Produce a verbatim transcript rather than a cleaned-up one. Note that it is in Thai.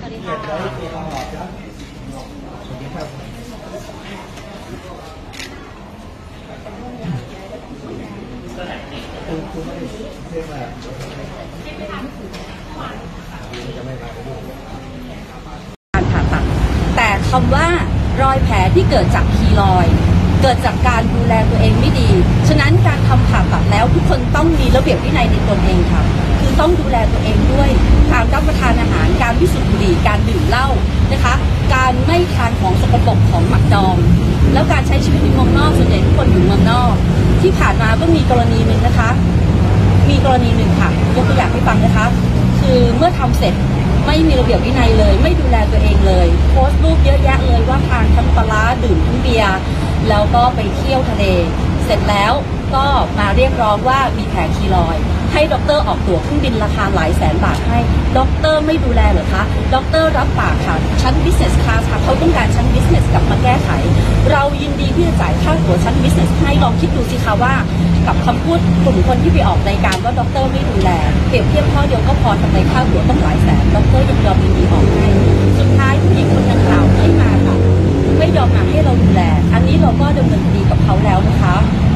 วัสดีค่ะการผ่าตัดแต่คำว่ารอยแผลที่เกิดจากคีลอยด์เกิดจากการดูแลตัวเองไม่ดีฉะนั้นการทำผ่าตัดแล้วทุกคนต้องมีระเบียบวินัยในตนเองค่ะคือต้องดูแลตัวเองด้วยการรับประทานอาหารการไม่สูบบุหรี่การดื่มเหล้านะคะการไม่ทานของสกปรกของหมักดองแล้วการใช้ชีวิตในเมืองนอกส่วนใหญ่ทุกคนอยู่เมืองนอกที่ผ่านมาก็มีกรณีหนึ่งนะคะมีกรณีหนึ่งค่ะยกตัวอย่างให้ฟังนะคะคือเมื่อทำเสร็จไม่มีระเบียบวินัยเลยไม่ดูแลตัวเองเลยโพสต์รูปเยอะแยะเลยว่าทานทั้งปลาร้าดื่มทั้งเบียร์แล้วก็ไปเที่ยวทะเลเสร็จแล้วก็มาเรียกร้องว่ามีแผลคีลอยด์ให้ด็อกเตอร์ออกตั๋วเครื่องบินราคาหลายแสนบาทให้ด็อกเตอร์ไม่ดูแลเหรอคะด็อกเตอร์รับปากค่ะชั้น business class ค่ะเขาต้องการชั้น business กลับมาแก้ไขเรายินดีที่จะจ่ายค่าตั๋วชั้น business ให้ลองคิดดูสิคะว่ากับคำพูดกลุ่มคนที่ไปออกรายการว่าด็อกเตอร์ไม่ดูแลเปรียบเทียบข้อเดียวก็พอทำไมค่าตั๋วต้องหลายแสนด็อกเตอร์ยังยอมยินดีออกให้สุดท้ายผู้หญิงคนดังกล่าวไม่มาค่ะไม่ยอมมาให้เราดูแลอันนี้เราก็ดำเนินคดีกับเขาแล้วนะคะ